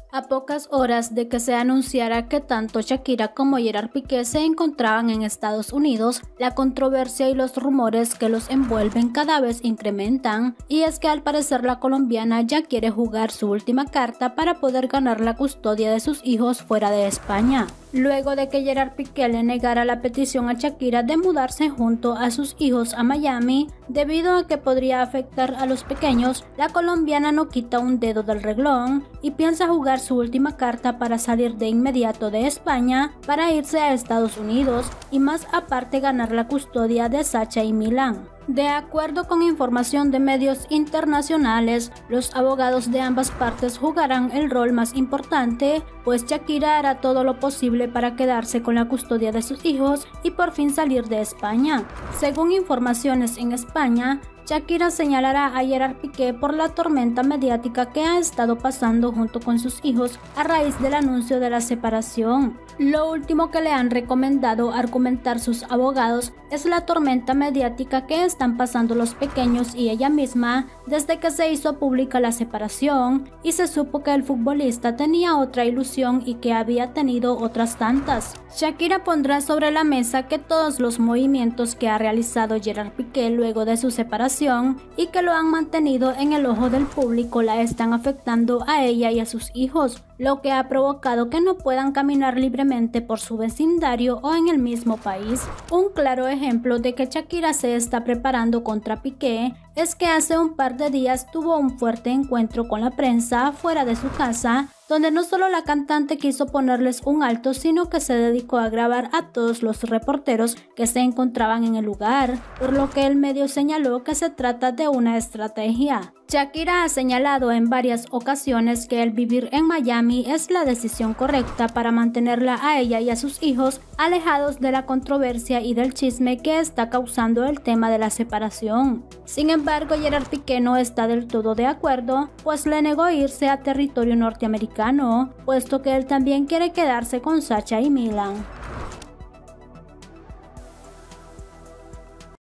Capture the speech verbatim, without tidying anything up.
A pocas horas de que se anunciara que tanto Shakira como Gerard Piqué se encontraban en Estados Unidos, la controversia y los rumores que los envuelven cada vez incrementan, y es que al parecer la colombiana ya quiere jugar su última carta para poder ganar la custodia de sus hijos fuera de España. Luego de que Gerard Piqué le negara la petición a Shakira de mudarse junto a sus hijos a Miami, debido a que podría afectar a los pequeños, la colombiana no quita un dedo del renglón y piensa jugar su última carta para salir de inmediato de España para irse a Estados Unidos y más aparte ganar la custodia de Sacha y Milán. De acuerdo con información de medios internacionales, los abogados de ambas partes jugarán el rol más importante, pues Shakira hará todo lo posible para quedarse con la custodia de sus hijos y por fin salir de España. Según informaciones en España, Shakira señalará a Gerard Piqué por la tormenta mediática que ha estado pasando junto con sus hijos a raíz del anuncio de la separación. Lo último que le han recomendado argumentar sus abogados es la tormenta mediática que están pasando los pequeños y ella misma desde que se hizo pública la separación y se supo que el futbolista tenía otra ilusión y que había tenido otras tantas. Shakira pondrá sobre la mesa que todos los movimientos que ha realizado Gerard Piqué luego de su separación y que lo han mantenido en el ojo del público la están afectando a ella y a sus hijos, lo que ha provocado que no puedan caminar libremente por su vecindario o en el mismo país. Un claro ejemplo de que Shakira se está preparando contra Piqué es que hace un par de días tuvo un fuerte encuentro con la prensa fuera de su casa, donde no solo la cantante quiso ponerles un alto, sino que se dedicó a grabar a todos los reporteros que se encontraban en el lugar, por lo que el medio señaló que se trata de una estrategia. Shakira ha señalado en varias ocasiones que el vivir en Miami es la decisión correcta para mantenerla a ella y a sus hijos alejados de la controversia y del chisme que está causando el tema de la separación. Sin embargo, Gerard Piqué no está del todo de acuerdo, pues le negó irse a territorio norteamericano, puesto que él también quiere quedarse con Sacha y Milán.